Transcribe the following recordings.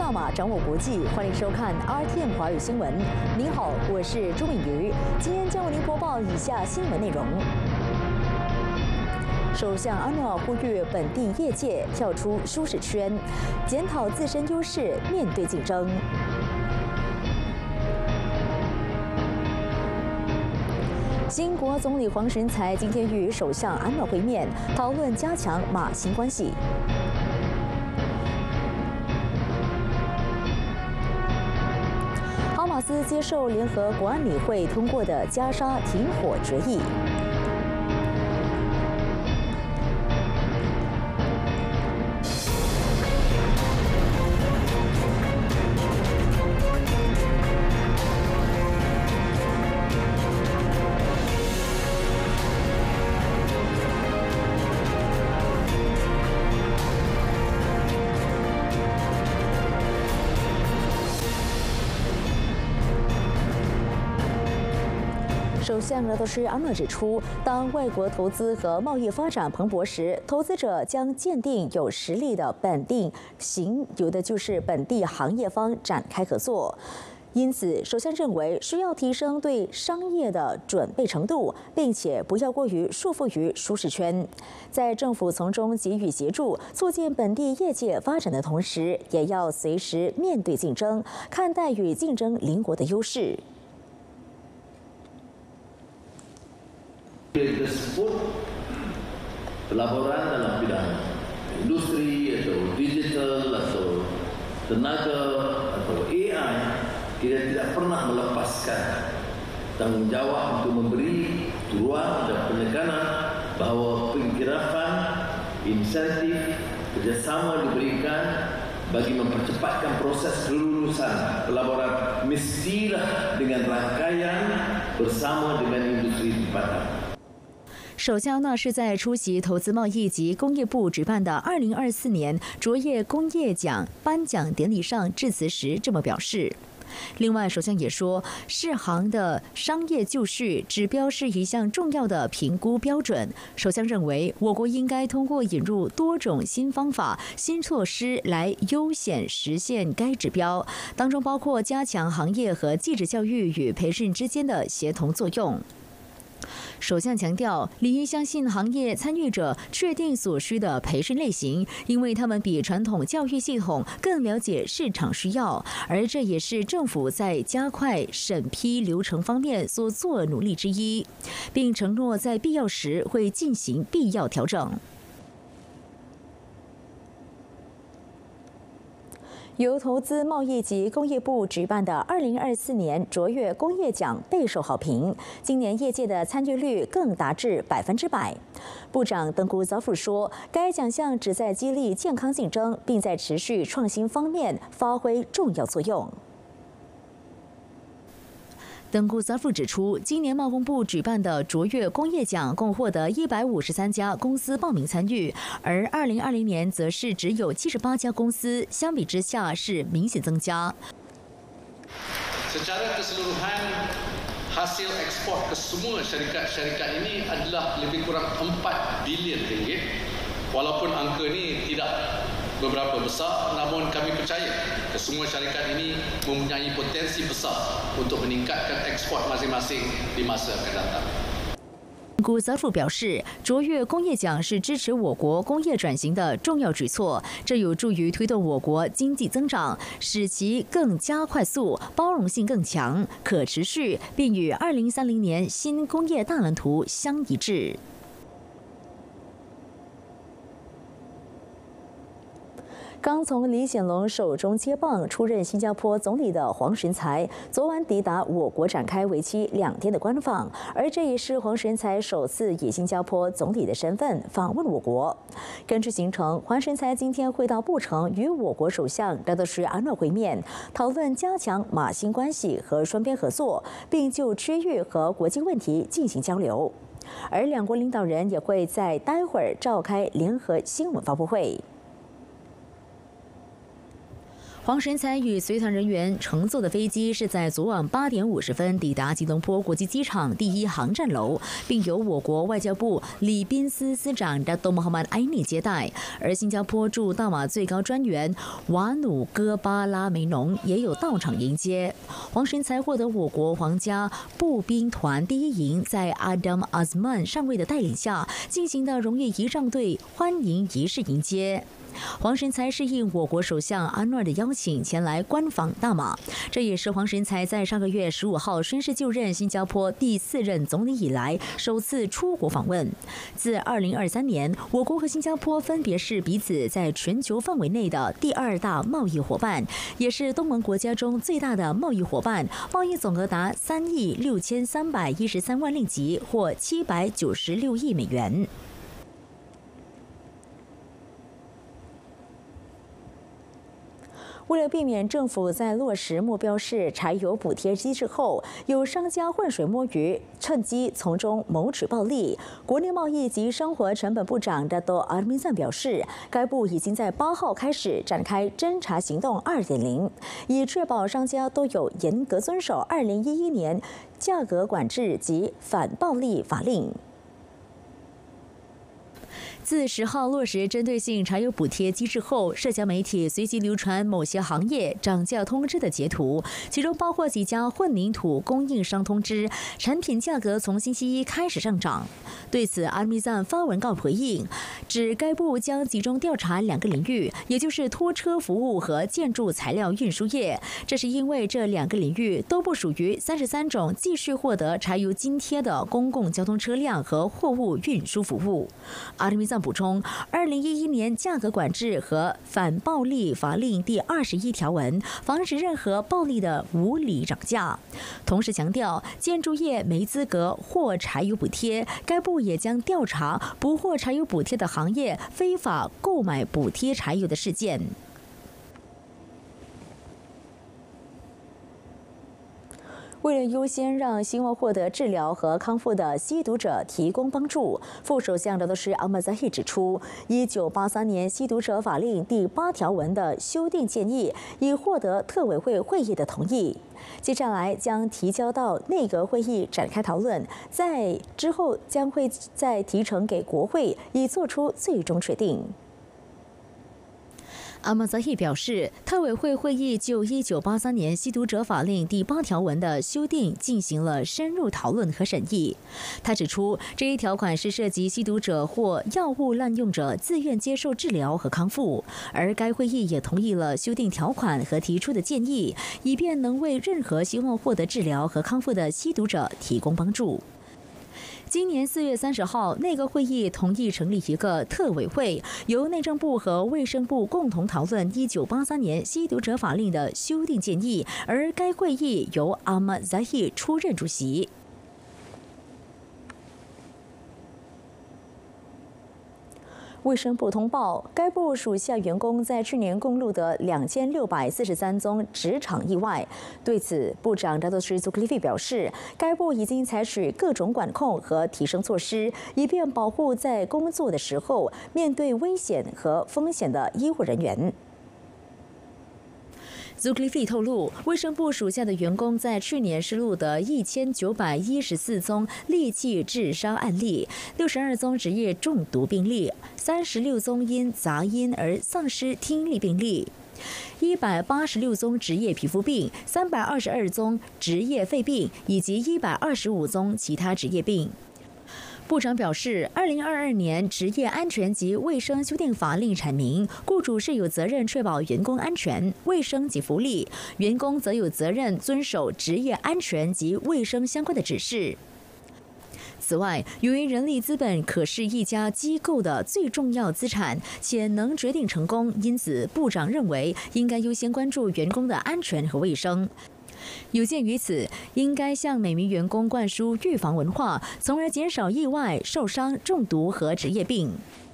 大马，掌握国际，欢迎收看 RTM 华语新闻。您好，我是朱敏瑜，今天将为您播报以下新闻内容。首相安诺呼吁本地业界跳出舒适圈，检讨自身优势，面对竞争。新国总理黄循财今天与首相安诺会面，讨论加强马新关系。哈马斯接受联合国安理会通过的加沙停火决议。首相拉多什阿诺指出，当外国投资和贸易发展蓬勃时，投资者将鉴定有实力的本地行业方展开合作。因此，首相认为需要提升对商业的准备程度，并且不要过于束缚于舒适圈。在政府从中给予协助，促进本地业界发展的同时，也要随时面对竞争，看待与竞争邻国的优势。 Disebut pelaburan dalam bidang industri atau digital atau tenaga atau AI, kita tidak pernah melepaskan tanggungjawab untuk memberi ruang dan penekanan bahawa pengiktirafan, insentif, kerjasama diberikan bagi mempercepatkan proses kelulusan pelaburan mestilah dengan rangkaian bersama dengan industri tempatan. 首相呢是在出席投资贸易及工业部举办的2024年卓越工业奖颁奖典礼上致辞时这么表示。另外，首相也说，适行的商业就绪指标是一项重要的评估标准。首相认为，我国应该通过引入多种新方法、新措施来优先实现该指标，当中包括加强行业和技职教育与培训之间的协同作用。首相强调，理应相信行业参与者确定所需的培训类型，因为他们比传统教育系统更了解市场需要，而这也是政府在加快审批流程方面所做努力之一，并承诺在必要时会进行必要调整。由投资贸易及工业部举办的2024年卓越工业奖备受好评，今年业界的参与率更达至100%。部长登古佐夫说，该奖项旨在激励健康竞争，并在持续创新方面发挥重要作用。登古佐夫指出，今年贸工部举办的卓越工业奖共获得153家公司报名参与，而2020年则是只有78家公司，相比之下是明显增加。 Secara keseluruhan, hasil ekspor ke semua syarikat-syarikat ini adalah lebih kurang 4 bilion ringgit. Walaupun angka ini tidak beberapa besar, namun kami percaya kesemua syarikat ini mempunyai potensi besar untuk meningkatkan ekspor masing-masing di masa akan datang. 古泽夫表示，卓越工业奖是支持我国工业转型的重要举措，这有助于推动我国经济增长，使其更加快速、包容性更强、可持续，并与2030年新工业大蓝图相一致。刚从李显龙手中接棒出任新加坡总理的黄循财，昨晚抵达我国展开为期2天的官访，而这也是黄循财首次以新加坡总理的身份访问我国。根据行程，黄循财今天会到布城与我国首相拉多什阿诺会面，讨论加强马新关系和双边合作，并就区域和国际问题进行交流。而两国领导人也会在待会儿召开联合新闻发布会。 黄神才与随团人员乘坐的飞机是在昨晚8点50分抵达吉隆坡国际机场第1航站楼，并由我国外交部礼宾司司长Dato Muhammad Aini 接待。而新加坡驻大马最高专员瓦努戈巴拉梅农也有到场迎接。黄神才获得我国皇家步兵团第1营在 Adam Azman 上尉的带领下进行的荣誉仪仗队欢迎仪式迎接。黄神才是应我国首相安诺尔的邀请前来观访大马，这也是黄神才在上个月15号宣誓就任新加坡第4任总理以来首次出国访问。自2023年，我国和新加坡分别是彼此在全球范围内的第2大贸易伙伴，也是东盟国家中最大的贸易伙伴，贸易总额达3亿6313万令吉，或796亿美元。为了避免政府在落实目标是柴油补贴机制后，有商家浑水摸鱼，趁机从中谋取暴利，国内贸易及生活成本部长Dato Armizan表示，该部已经在8号开始展开侦查行动2.0，以确保商家都有严格遵守2011年价格管制及反暴利法令。自10号落实针对性柴油补贴机制后，社交媒体随即流传某些行业涨价通知的截图，其中包括几家混凝土供应商通知产品价格从星期一开始上涨。对此，阿米赞发文告回应，指该部将集中调查2个领域，也就是拖车服务和建筑材料运输业。这是因为这2个领域都不属于33种继续获得柴油津贴的公共交通车辆和货物运输服务。阿米赞补充，2011年价格管制和反暴利法令第21条文，防止任何暴利的无理涨价。同时强调，建筑业没资格获柴油补贴，该部也将调查不获柴油补贴的行业非法购买补贴柴油的事件。为了优先让希望获得治疗和康复的吸毒者提供帮助，副首相Dato Sri Ahmad Zahid指出，1983年吸毒者法令第8条文的修订建议已获得特委会会议的同意，接下来将提交到内阁会议展开讨论，在之后将会再提呈给国会，以做出最终决定。阿马扎希表示，特委会会议就1983年吸毒者法令第8条文的修订进行了深入讨论和审议。他指出，这一条款是涉及吸毒者或药物滥用者自愿接受治疗和康复，而该会议也同意了修订条款和提出的建议，以便能为任何希望获得治疗和康复的吸毒者提供帮助。今年4月30号，内阁会议同意成立一个特委会，由内政部和卫生部共同讨论1983年吸毒者法令的修订建议，而该会议由阿马扎希出任主席。卫生部通报，该部属下员工在去年共录得2643宗职场意外。对此，部长Dato Sri Zulkifli表示，该部已经采取各种管控和提升措施，以便保护在工作的时候面对危险和风险的医护人员。Zulkifli 透露，卫生部属下的员工在去年是录得1914宗利器致伤案例，62宗职业中毒病例，36宗因杂音而丧失听力病例，186宗职业皮肤病，322宗职业肺病，以及125宗其他职业病。部长表示，2022年职业安全及卫生修订法令阐明，雇主是有责任确保员工安全、卫生及福利，员工则有责任遵守职业安全及卫生相关的指示。此外，由于人力资本可是一家机构的最重要资产，且能决定成功，因此部长认为应该优先关注员工的安全和卫生。有鉴于此，应该向每名员工灌输预防文化，从而减少意外、受伤、中毒和职业病。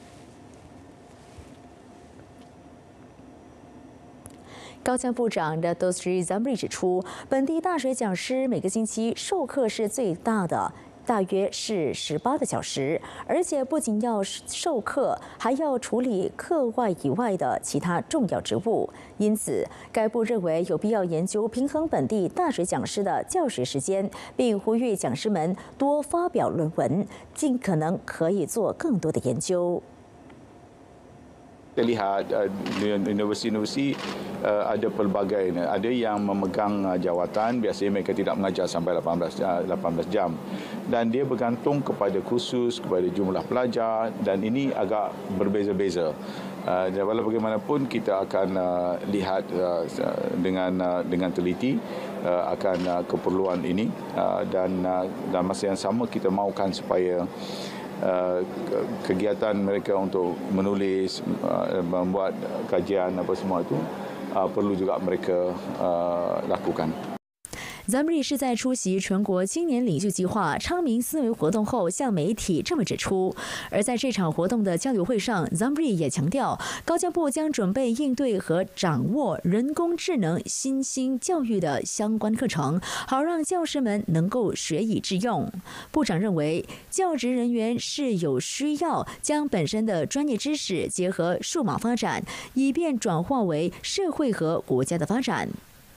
高教部长的Dato Sri Zamri指出，本地大学讲师每个星期授课是最大的大约是18个小时，而且不仅要授课，还要处理课外以外的其他重要职务。因此，该部认为有必要研究平衡本地大学讲师的教学时间，并呼吁讲师们多发表论文，尽可能可以做更多的研究。 Kita lihat universiti-universiti ada pelbagai, ada yang memegang jawatan, biasanya mereka tidak mengajar sampai 18 jam dan dia bergantung kepada kursus, kepada jumlah pelajar dan ini agak berbeza-beza. Dan walau bagaimanapun kita akan lihat dengan teliti akan keperluan ini dan masa yang sama kita mahukan supaya kegiatan mereka untuk menulis, membuat kajian apa semua itu perlu juga mereka lakukan. Zamri 是在出席全国青年领袖计划昌明思维活动后，向媒体这么指出。而在这场活动的交流会上 ，Zamri 也强调，高教部将准备应对和掌握人工智能新兴教育的相关课程，好让教师们能够学以致用。部长认为，教职人员是有需要将本身的专业知识结合数码发展，以便转化为社会和国家的发展。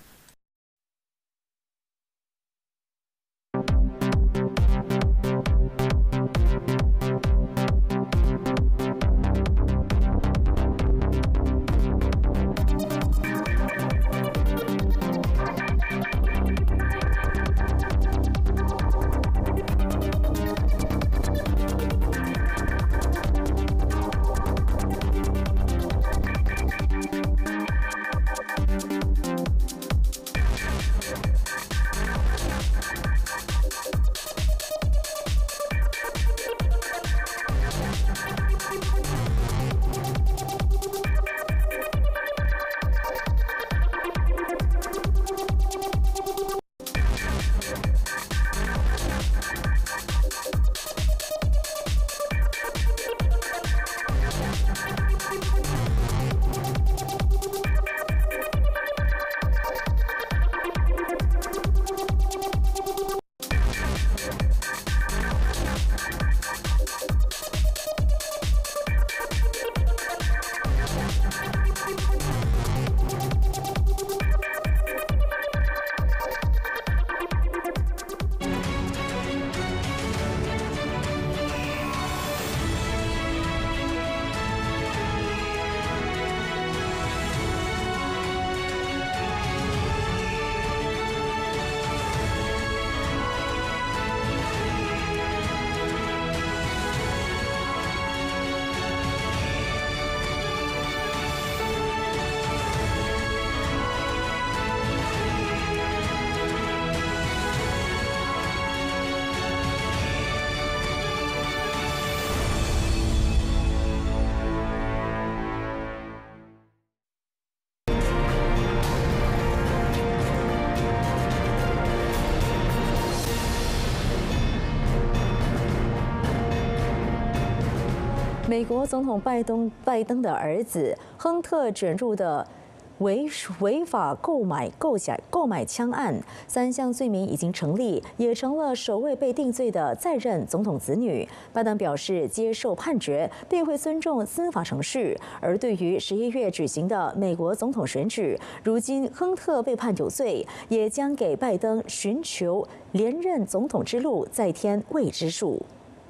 美国总统拜登的儿子亨特卷入的违法购买枪案，3项罪名已经成立，也成了首位被定罪的在任总统子女。拜登表示接受判决，并会尊重司法程序。而对于11月举行的美国总统选举，如今亨特被判有罪，也将给拜登寻求连任总统之路再添未知数。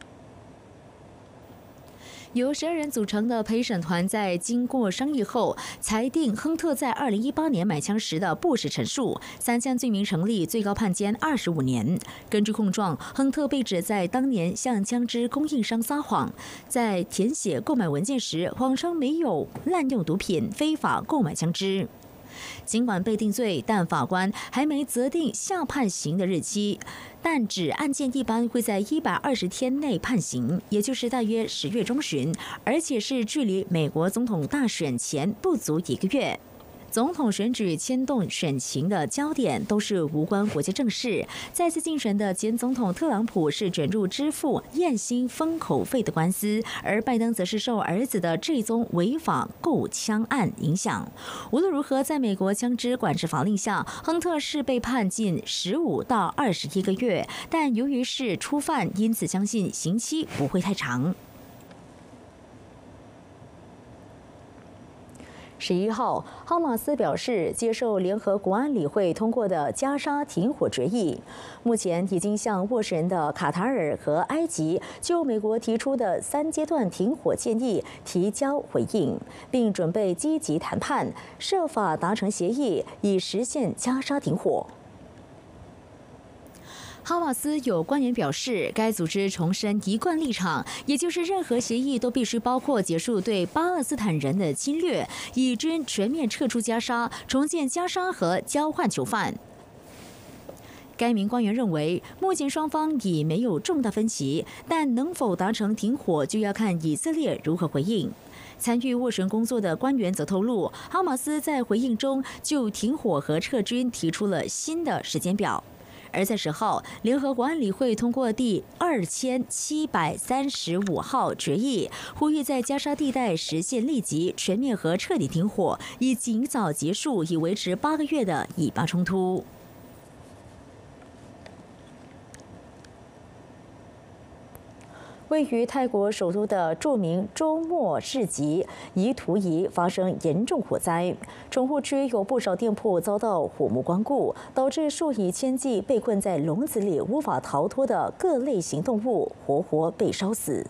由12人组成的陪审团在经过商议后，裁定亨特在2018年买枪时的不实陈述，3项罪名成立，最高判监25年。根据控状，亨特被指在当年向枪支供应商撒谎，在填写购买文件时谎称没有滥用毒品、非法购买枪支。 尽管被定罪，但法官还没择定下判刑的日期，但指案件一般会在120天内判刑，也就是大约10月中旬，而且是距离美国总统大选前不足1个月。 总统选举牵动选情的焦点都是无关国际政事。再次竞选的前总统特朗普是卷入支付艳星封口费的官司，而拜登则是受儿子的这宗违法购枪案影响。无论如何，在美国枪支管制法令下，亨特是被判近15到21个月，但由于是初犯，因此相信刑期不会太长。11号，哈马斯表示接受联合国安理会通过的加沙停火决议，目前已经向斡旋的卡塔尔和埃及就美国提出的3阶段停火建议提交回应，并准备积极谈判，设法达成协议，以实现加沙停火。哈马斯有官员表示，该组织重申一贯立场，也就是任何协议都必须包括结束对巴勒斯坦人的侵略，以军全面撤出加沙，重建加沙和交换囚犯。该名官员认为，目前双方已没有重大分歧，但能否达成停火，就要看以色列如何回应。参与斡旋工作的官员则透露，哈马斯在回应中就停火和撤军提出了新的时间表。而在10号，联合国安理会通过第2735号决议，呼吁在加沙地带实现立即、全面和彻底停火，以尽早结束已维持8个月的以巴冲突。位于泰国首都的著名周末市集怡图怡发生严重火灾，宠物区有不少店铺遭到火幕光顾，导致数以千计被困在笼子里无法逃脱的各类型动物活活被烧死。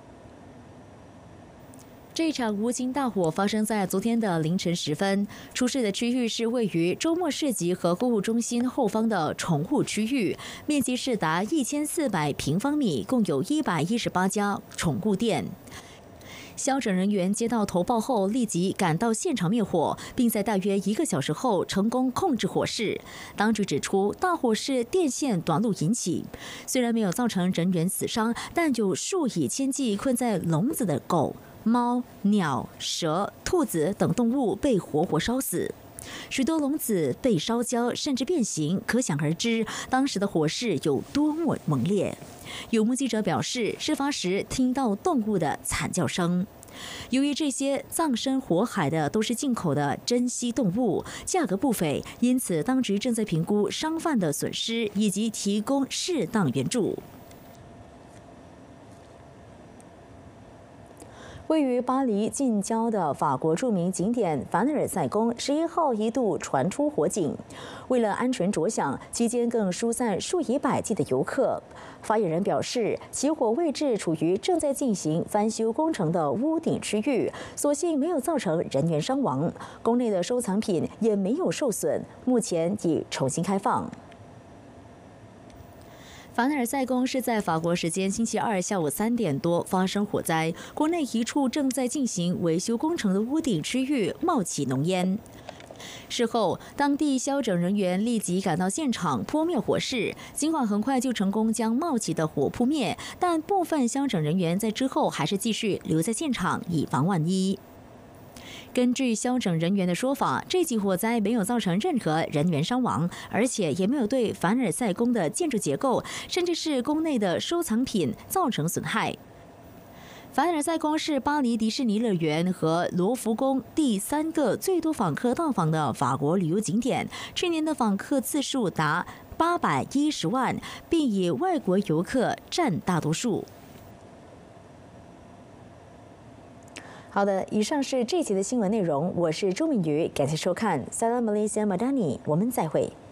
这场无情大火发生在昨天的凌晨时分，出事的区域是位于周末市集和购物中心后方的宠物区域，面积是达1400平方米，共有118家宠物店。消拯人员接到投报后，立即赶到现场灭火，并在大约1个小时后成功控制火势。当局指出，大火是电线短路引起，虽然没有造成人员死伤，但有数以千计困在笼子的狗、猫、鸟、蛇、兔子等动物被活活烧死，许多笼子被烧焦甚至变形，可想而知当时的火势有多么猛烈。有目击者表示，事发时听到动物的惨叫声。由于这些葬身火海的都是进口的珍稀动物，价格不菲，因此当局正在评估商贩的损失以及提供适当援助。位于巴黎近郊的法国著名景点凡尔赛宫11号一度传出火警，为了安全着想，期间更疏散数以百计的游客。发言人表示，起火位置处于正在进行翻修工程的屋顶区域，所幸没有造成人员伤亡，宫内的收藏品也没有受损，目前已重新开放。凡尔赛宫是在法国时间星期2下午3点多发生火灾，国内一处正在进行维修工程的屋顶区域冒起浓烟。事后，当地消拯人员立即赶到现场扑灭火势，尽管很快就成功将冒起的火扑灭，但部分消拯人员在之后还是继续留在现场，以防万一。根据消拯人员的说法，这起火灾没有造成任何人员伤亡，而且也没有对凡尔赛宫的建筑结构，甚至是宫内的收藏品造成损害。凡尔赛宫是巴黎迪士尼乐园和罗浮宫第3个最多访客到访的法国旅游景点，去年的访客次数达810万，并以外国游客占大多数。好的，以上是这期的新闻内容，我是周敏瑜，感谢收看 Salam Malaysia Madani， 我们再会。